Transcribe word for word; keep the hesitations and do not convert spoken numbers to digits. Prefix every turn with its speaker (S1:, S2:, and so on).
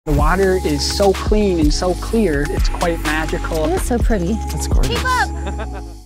S1: The water is so clean and so clear, it's quite magical.
S2: It is so pretty.
S3: That's gorgeous.
S2: Keep up!